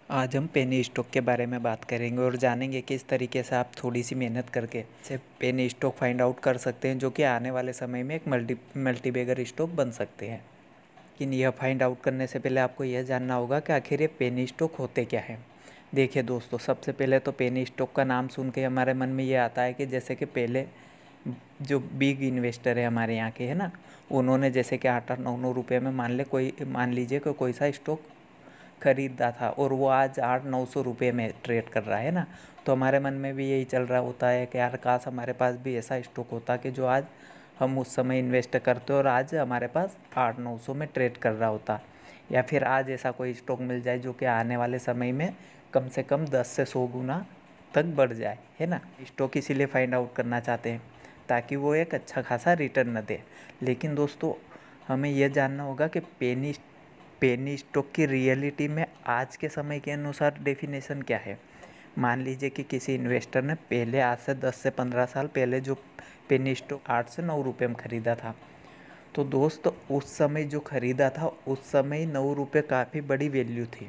आज हम penny stock के बारे में बात करेंगे और जानेंगे किस तरीके से आप थोड़ी सी मेहनत करके से पेनी स्टॉक फाइंड आउट कर सकते हैं, जो कि आने वाले समय में एक मल्टीबैगर स्टॉक बन सकते हैं। लेकिन यह फाइंड आउट करने से पहले आपको यह जानना होगा कि आखिर ये पेनी स्टॉक होते क्या हैं। देखिए दोस्तों, सबसे पहले तो पेनी स्टॉक का नाम सुन के हमारे मन में ये आता है कि जैसे कि पहले जो बिग इन्वेस्टर है हमारे यहाँ के, है ना, उन्होंने जैसे कि 8-9 रुपये में मान लीजिए कि कोई सा स्टॉक खरीदा था और वो आज 800-900 रुपये में ट्रेड कर रहा है ना। तो हमारे मन में भी यही चल रहा होता है कि यार काश हमारे पास भी ऐसा स्टॉक होता कि जो आज हम उस समय इन्वेस्ट करते और आज हमारे पास 800-900 में ट्रेड कर रहा होता, या फिर आज ऐसा कोई स्टॉक मिल जाए जो कि आने वाले समय में कम से कम 10 से 100 गुना तक बढ़ जाए, है ना। स्टॉक इसीलिए फाइंड आउट करना चाहते हैं ताकि वो एक अच्छा खासा रिटर्न न दे। लेकिन दोस्तों, हमें यह जानना होगा कि पेनी स्टॉक की रियलिटी में आज के समय के अनुसार डेफिनेशन क्या है। मान लीजिए कि किसी इन्वेस्टर ने पहले आज से 10 से 15 साल पहले जो पेनी स्टॉक 8 से 9 रुपये में ख़रीदा था, तो दोस्त उस समय जो ख़रीदा था उस समय 9 रुपये काफ़ी बड़ी वैल्यू थी।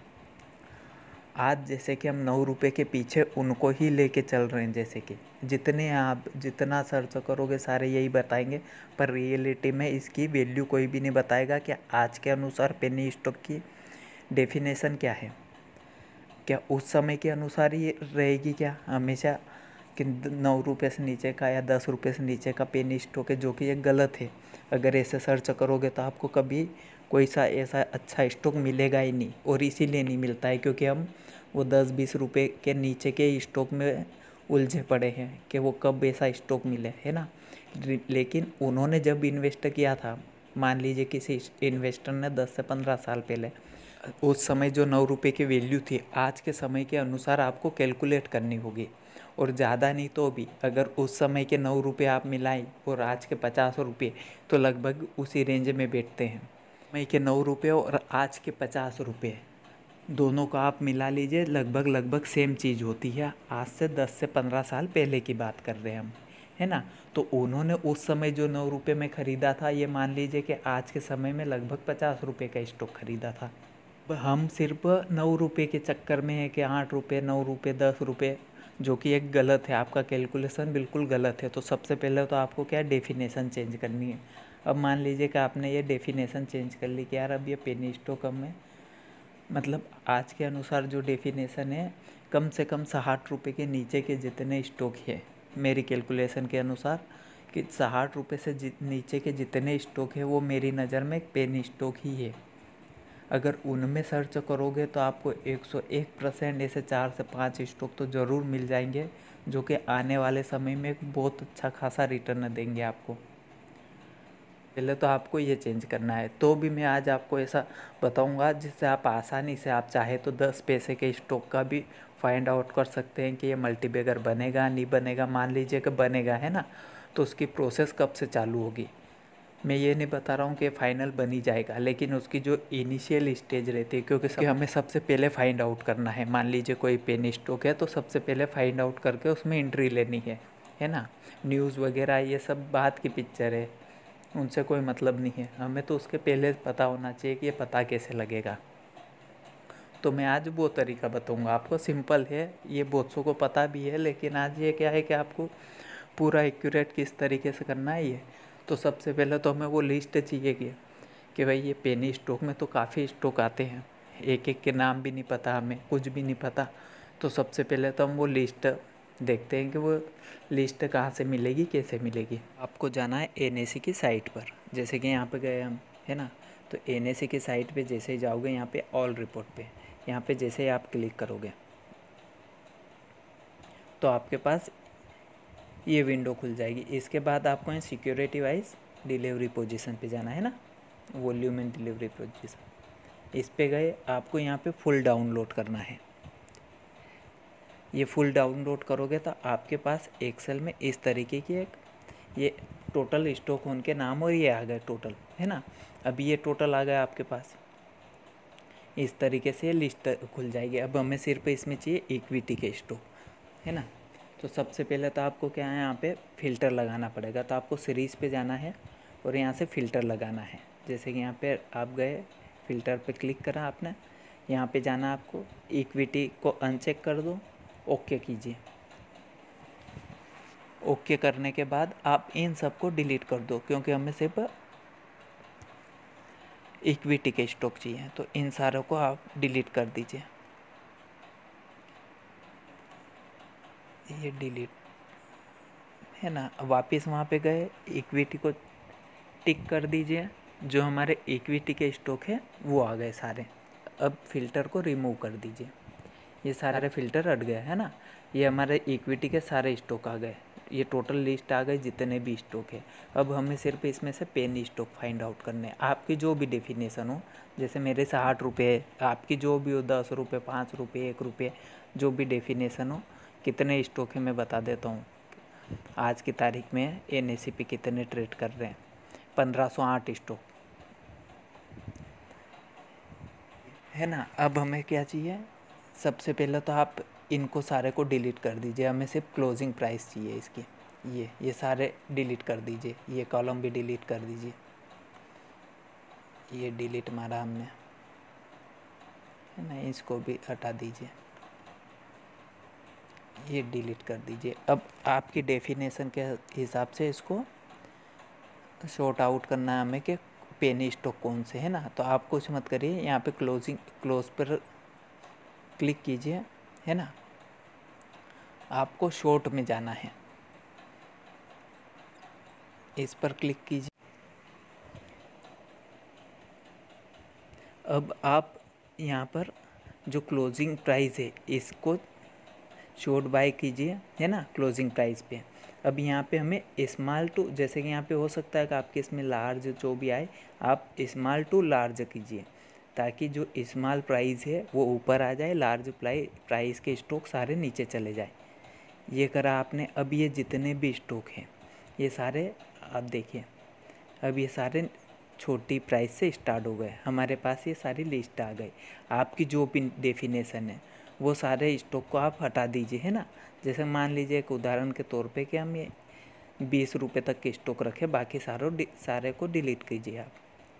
आज जैसे कि हम 9 रुपये के पीछे उनको ही लेके चल रहे हैं, जैसे कि आप जितना सर्च करोगे सारे यही बताएंगे, पर रियलिटी में इसकी वैल्यू कोई भी नहीं बताएगा कि आज के अनुसार पेनी स्टॉक की डेफिनेशन क्या है। क्या उस समय के अनुसार ही रहेगी क्या हमेशा कि 9 रुपये से नीचे का या 10 रुपये से नीचे का पेनी स्टॉक है, जो कि ये गलत है। अगर ऐसे सर्च करोगे तो आपको कभी कोई सा ऐसा अच्छा स्टॉक मिलेगा ही नहीं, और इसीलिए नहीं मिलता है क्योंकि हम वो 10-20 रुपये के नीचे के स्टॉक में उलझे पड़े हैं कि वो कब ऐसा स्टॉक मिले, है ना। लेकिन उन्होंने जब इन्वेस्ट किया था, मान लीजिए किसी इन्वेस्टर ने 10 से 15 साल पहले, उस समय जो 9 रुपये की वैल्यू थी आज के समय के अनुसार आपको कैलकुलेट करनी होगी। और ज़्यादा नहीं तो भी अगर उस समय के 9 रुपये आप मिलाएं और आज के 50 रुपये, तो लगभग उसी रेंज में बैठते हैं। समय के 9 रुपये और आज के 50 रुपये, दोनों का आप मिला लीजिए, लगभग लगभग सेम चीज़ होती है। आज से 10 से 15 साल पहले की बात कर रहे हैं हम, है ना। तो उन्होंने उस समय जो 9 रुपये में ख़रीदा था, ये मान लीजिए कि आज के समय में लगभग 50 रुपये का स्टॉक ख़रीदा था। हम सिर्फ 9 रुपये के चक्कर में है कि 8 रुपये, 9 रुपये, 10 रुपये, जो कि एक गलत है। आपका कैलकुलेशन बिल्कुल गलत है। तो सबसे पहले तो आपको क्या डेफिनेशन चेंज करनी है। अब मान लीजिए कि आपने ये डेफिनेशन चेंज कर ली कि यार अब ये पेनी स्टॉक में, मतलब आज के अनुसार जो डेफिनेशन है, कम से कम 60 रुपये के नीचे के जितने स्टॉक है, मेरी कैलकुलेशन के अनुसार कि 60 रुपये से नीचे के जितने स्टॉक है वो मेरी नज़र में एक पेनी स्टॉक ही है। अगर उनमें सर्च करोगे तो आपको 101% ऐसे 4 से 5 स्टॉक तो ज़रूर मिल जाएंगे, जो कि आने वाले समय में एक बहुत अच्छा खासा रिटर्न देंगे आपको। पहले तो आपको ये चेंज करना है। तो भी मैं आज आपको ऐसा बताऊंगा जिससे आप आसानी से, आप चाहे तो 10 पैसे के स्टॉक का भी फाइंड आउट कर सकते हैं कि ये मल्टीबैगर बनेगा नहीं बनेगा। मान लीजिए कि बनेगा, है ना, तो उसकी प्रोसेस कब से चालू होगी। मैं ये नहीं बता रहा हूँ कि फाइनल बन ही जाएगा, लेकिन उसकी जो इनिशियल स्टेज रहती है, क्योंकि हमें सबसे पहले फाइंड आउट करना है। मान लीजिए कोई पेनी स्टॉक है तो सबसे पहले फाइंड आउट करके उसमें एंट्री लेनी है ना। न्यूज़ वगैरह ये सब बात की पिक्चर है, उनसे कोई मतलब नहीं है। हमें तो उसके पहले पता होना चाहिए कि ये पता कैसे लगेगा। तो मैं आज वो तरीका बताऊंगा आपको, सिंपल है, ये बहुत सौ को पता भी है, लेकिन आज ये क्या है कि आपको पूरा एक्यूरेट किस तरीके से करना है ये। तो सबसे पहले तो हमें वो लिस्ट चाहिए कि भाई ये पेनी स्टॉक में तो काफ़ी स्टॉक आते हैं, एक एक के नाम भी नहीं पता, हमें कुछ भी नहीं पता। तो सबसे पहले तो हम वो लिस्ट देखते हैं कि वो लिस्ट कहाँ से मिलेगी, कैसे मिलेगी। आपको जाना है एनएसी की साइट पर, जैसे कि यहाँ पे गए हम, है ना। तो एनएसी की साइट पे जैसे ही जाओगे, यहाँ पे ऑल रिपोर्ट पे, यहाँ पे जैसे ही आप क्लिक करोगे तो आपके पास ये विंडो खुल जाएगी। इसके बाद आपको यहाँ सिक्योरिटी वाइज डिलीवरी पोजीशन पे जाना है ना, वॉल्यूम एंड डिलीवरी पोजीशन, इस पे गए। आपको यहाँ पे फुल डाउनलोड करना है। ये फुल डाउनलोड करोगे तो आपके पास एक्सेल में इस तरीके की एक ये टोटल स्टॉक उनके नाम और ये आ गए टोटल, है ना। अभी ये टोटल आ गया आपके पास, इस तरीके से लिस्ट खुल जाएगी। अब हमें सिर्फ इसमें चाहिए इक्विटी के स्टॉक, है ना। तो सबसे पहले तो आपको क्या है, यहाँ पे फ़िल्टर लगाना पड़ेगा। तो आपको सीरीज़ पे जाना है और यहाँ से फ़िल्टर लगाना है। जैसे कि यहाँ पे आप गए, फ़िल्टर पे क्लिक करा आपने, यहाँ पे जाना आपको, इक्विटी को अनचेक कर दो, ओके कीजिए। ओके करने के बाद आप इन सब को डिलीट कर दो, क्योंकि हमें सिर्फ इक्विटी के स्टॉक चाहिए, तो इन सारों को आप डिलीट कर दीजिए। ये डिलीट है ना। वापस वहाँ पे गए, इक्विटी को टिक कर दीजिए, जो हमारे इक्विटी के स्टॉक है वो आ गए सारे। अब फ़िल्टर को रिमूव कर दीजिए, ये सारे फ़िल्टर हट गए है ना। ये हमारे इक्विटी के सारे स्टॉक आ गए, ये टोटल लिस्ट आ गई जितने भी स्टॉक है। अब हमें सिर्फ इसमें से पेनी स्टॉक फाइंड आउट करने हैं। आपकी जो भी डेफिनेशन हो, जैसे मेरे से 60 रुपये, आपकी जो भी हो 10 रुपये, 5 रुपये, 1 रुपये, जो भी डेफिनेशन हो। कितने स्टॉक है मैं बता देता हूँ। आज की तारीख में NSE पे कितने ट्रेड कर रहे हैं, 1508 स्टॉक है ना। अब हमें क्या चाहिए, सबसे पहले तो आप इनको सारे को डिलीट कर दीजिए, हमें सिर्फ क्लोजिंग प्राइस चाहिए इसकी। ये सारे डिलीट कर दीजिए, ये कॉलम भी डिलीट कर दीजिए। ये डिलीट मारा हमने है ना, इसको भी हटा दीजिए, ये डिलीट कर दीजिए। अब आपकी डेफिनेशन के हिसाब से इसको शॉर्ट आउट करना है हमें कि पेनी स्टॉक कौन से है ना। तो आप कुछ मत करिए, यहाँ पे क्लोज पर क्लिक कीजिए है ना। आपको शॉर्ट में जाना है, इस पर क्लिक कीजिए। अब आप यहाँ पर जो क्लोजिंग प्राइस है इसको शॉर्ट बाय कीजिए है ना, क्लोजिंग प्राइस पे। अब यहाँ पे हमें स्मॉल टू, जैसे कि यहाँ पे हो सकता है कि आपके इसमें लार्ज जो भी आए, आप स्मॉल टू लार्ज कीजिए, ताकि जो स्मॉल प्राइस है वो ऊपर आ जाए, लार्ज प्राइस के स्टॉक सारे नीचे चले जाए। ये करा आपने। अब ये जितने भी स्टॉक हैं ये सारे आप देखिए, अब ये सारे छोटी प्राइस से स्टार्ट हो गए, हमारे पास ये सारी लिस्ट आ गई। आपकी जो भी डेफिनेशन है वो सारे स्टॉक को आप हटा दीजिए है ना। जैसे मान लीजिए एक उदाहरण के तौर पे कि हम ये 20 रुपये तक के स्टॉक रखें, बाकी सारे को डिलीट कीजिए आप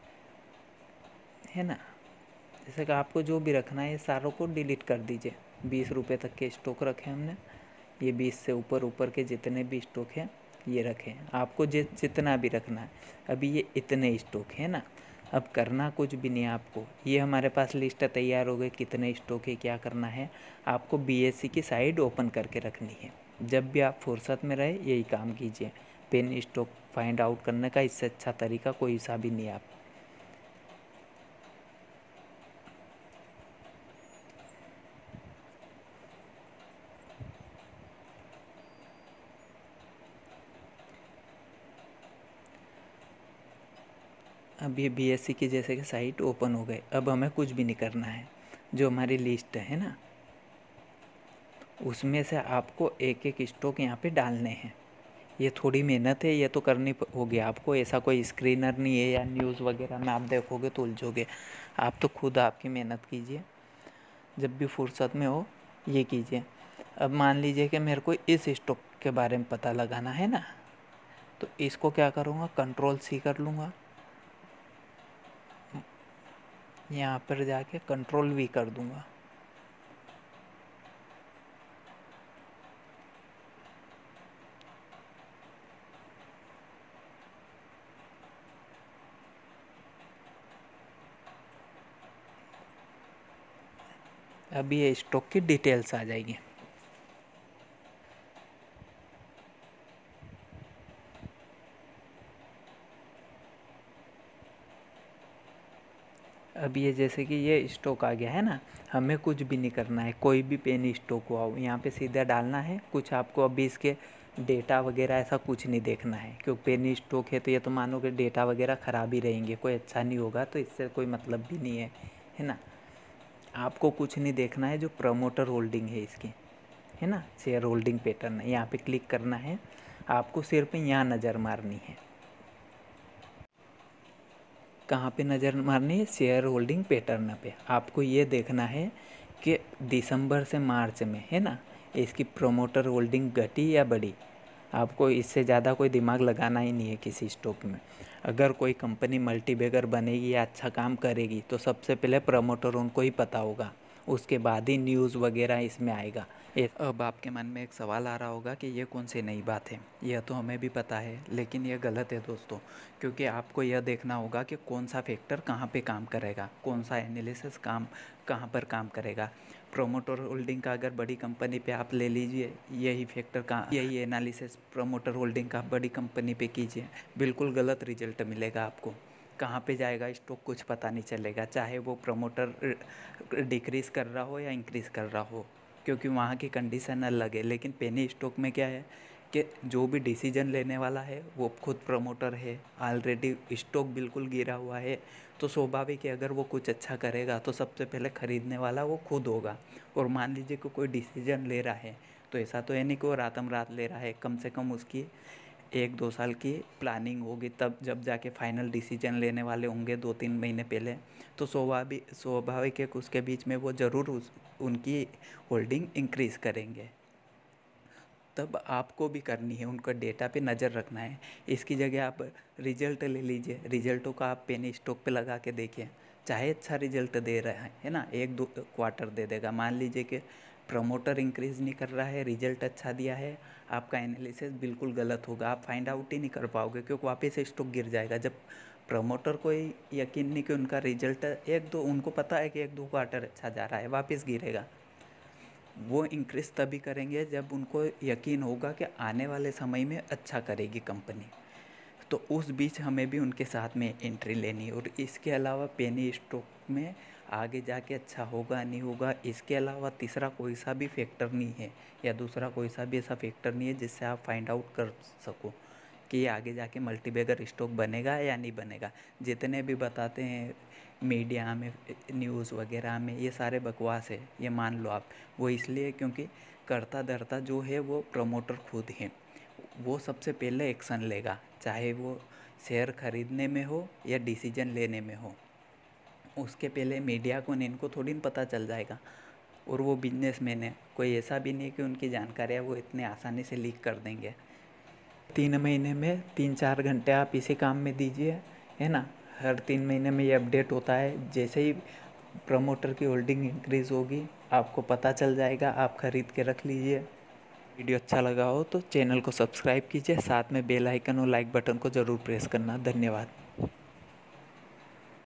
है ना। जैसे कि आपको जो भी रखना है ये सारों को डिलीट कर दीजिए। 20 रुपये तक के स्टॉक रखे हमने, ये 20 से ऊपर के जितने भी स्टॉक हैं ये रखें, आपको जितना भी रखना है। अभी ये इतने स्टॉक है ना। अब करना कुछ भी नहीं है आपको, ये हमारे पास लिस्ट तैयार हो गई कितने स्टॉक है। क्या करना है आपको, BSE की साइट ओपन करके रखनी है। जब भी आप फुर्सत में रहे यही काम कीजिए। पेन स्टॉक फाइंड आउट करने का इससे अच्छा तरीका कोई सा भी नहीं है। आप अब ये BSE की जैसे कि साइट ओपन हो गई। अब हमें कुछ भी नहीं करना है, जो हमारी लिस्ट है ना उसमें से आपको एक एक स्टॉक यहाँ पे डालने हैं। ये थोड़ी मेहनत है, ये तो करनी होगी आपको। ऐसा कोई स्क्रीनर नहीं है या न्यूज़ वगैरह में आप देखोगे तो उलझोगे। आप तो खुद आपकी मेहनत कीजिए, जब भी फुर्सत में हो ये कीजिए। अब मान लीजिए कि मेरे को इस स्टॉक के बारे में पता लगाना है ना, तो इसको क्या करूँगा, Ctrl+C कर लूँगा, यहाँ पर जाके Ctrl+V कर दूँगा। अभी ये स्टॉक की डिटेल्स आ जाएगी। अब ये जैसे कि ये स्टॉक आ गया है ना, हमें कुछ भी नहीं करना है। कोई भी पेनी स्टॉक हो यहाँ पे सीधा डालना है। कुछ आपको अभी इसके डेटा वगैरह ऐसा कुछ नहीं देखना है, क्योंकि पेनी स्टॉक है तो ये तो मानो कि डेटा वगैरह ख़राब ही रहेंगे, कोई अच्छा नहीं होगा, तो इससे कोई मतलब भी नहीं है ना। आपको कुछ नहीं देखना है, जो प्रमोटर होल्डिंग है इसकी है ना, शेयर होल्डिंग पैटर्न है, यहाँ पे क्लिक करना है। आपको सिर्फ यहाँ नज़र मारनी है। कहाँ पे नज़र मारनी है, शेयर होल्डिंग पैटर्न पे। आपको ये देखना है कि दिसंबर से मार्च में है ना इसकी प्रमोटर होल्डिंग घटी या बढ़ी। आपको इससे ज़्यादा कोई दिमाग लगाना ही नहीं है किसी स्टॉक में। अगर कोई कंपनी मल्टीबैगर बनेगी या अच्छा काम करेगी तो सबसे पहले प्रमोटर उनको ही पता होगा, उसके बाद ही न्यूज़ वगैरह इसमें आएगा। अब आपके मन में एक सवाल आ रहा होगा कि ये कौन सी नई बात है। यह तो हमें भी पता है, लेकिन यह गलत है दोस्तों, क्योंकि आपको यह देखना होगा कि कौन सा फैक्टर कहाँ पे काम करेगा, कौन सा एनालिसिस कहाँ पर काम करेगा। प्रोमोटर होल्डिंग का अगर बड़ी कंपनी पे आप ले लीजिए, यही एनालिसिस प्रोमोटर होल्डिंग का बड़ी कंपनी पे कीजिए, बिल्कुल गलत रिजल्ट मिलेगा आपको। कहाँ पे जाएगा स्टॉक कुछ पता नहीं चलेगा, चाहे वो प्रमोटर डिक्रीज़ कर रहा हो या इंक्रीज़ कर रहा हो, क्योंकि वहाँ की कंडीशन अलग है। लेकिन पेनी स्टॉक में क्या है कि जो भी डिसीजन लेने वाला है वो खुद प्रमोटर है, ऑलरेडी स्टॉक बिल्कुल गिरा हुआ है, तो स्वाभाविक है अगर वो कुछ अच्छा करेगा तो सबसे पहले ख़रीदने वाला वो खुद होगा। और मान लीजिए कि कोई डिसीजन ले रहा है तो ऐसा तो है नहीं कि वो रातम रात ले रहा है, कम से कम उसकी 1-2 साल की प्लानिंग होगी, तब जब जाके फाइनल डिसीजन लेने वाले होंगे 2-3 महीने पहले। तो स्वाभाविक है कि उसके बीच में वो ज़रूर उनकी होल्डिंग इंक्रीज़ करेंगे। तब आपको भी करनी है, उनका डेटा पे नज़र रखना है। इसकी जगह आप रिजल्ट ले लीजिए, रिजल्टों का आप पेनी स्टॉक पे लगा के देखिए, चाहे अच्छा रिजल्ट दे रहा है ना, 1-2 क्वार्टर दे देगा। मान लीजिए कि प्रमोटर इंक्रीज़ नहीं कर रहा है, रिजल्ट अच्छा दिया है, आपका एनालिसिस बिल्कुल गलत होगा, आप फाइंड आउट ही नहीं कर पाओगे, क्योंकि वापस स्टॉक गिर जाएगा। जब प्रमोटर को ही यकीन नहीं कि उनका रिजल्ट 1-2, उनको पता है कि 1-2 क्वार्टर अच्छा जा रहा है, वापस गिरेगा। वो इंक्रीज़ तभी करेंगे जब उनको यकीन होगा कि आने वाले समय में अच्छा करेगी कंपनी। तो उस बीच हमें भी उनके साथ में एंट्री लेनी है। और इसके अलावा पेनी स्टॉक में आगे जाके अच्छा होगा नहीं होगा, इसके अलावा तीसरा कोई सा भी फैक्टर नहीं है, या दूसरा कोई सा भी ऐसा फैक्टर नहीं है जिससे आप फाइंड आउट कर सको कि ये आगे जाके मल्टीबैगर स्टॉक बनेगा या नहीं बनेगा। जितने भी बताते हैं मीडिया में, न्यूज़ वगैरह में, ये सारे बकवास है, ये मान लो आप। वो इसलिए क्योंकि करता धरता जो है वो प्रमोटर खुद हैं, वो सबसे पहले एक्शन लेगा, चाहे वो शेयर खरीदने में हो या डिसीजन लेने में हो। उसके पहले मीडिया को इनको थोड़ी न पता चल जाएगा। और वो बिजनेसमैन है, कोई ऐसा भी नहीं कि उनकी जानकारियाँ वो इतने आसानी से लीक कर देंगे। 3 महीने में 3-4 घंटे आप इसी काम में दीजिए, है ना। हर 3 महीने में ये अपडेट होता है, जैसे ही प्रमोटर की होल्डिंग इंक्रीज़ होगी आपको पता चल जाएगा, आप ख़रीद के रख लीजिए। वीडियो अच्छा लगा हो तो चैनल को सब्सक्राइब कीजिए, साथ में बेल आइकन और लाइक बटन को ज़रूर प्रेस करना। धन्यवाद।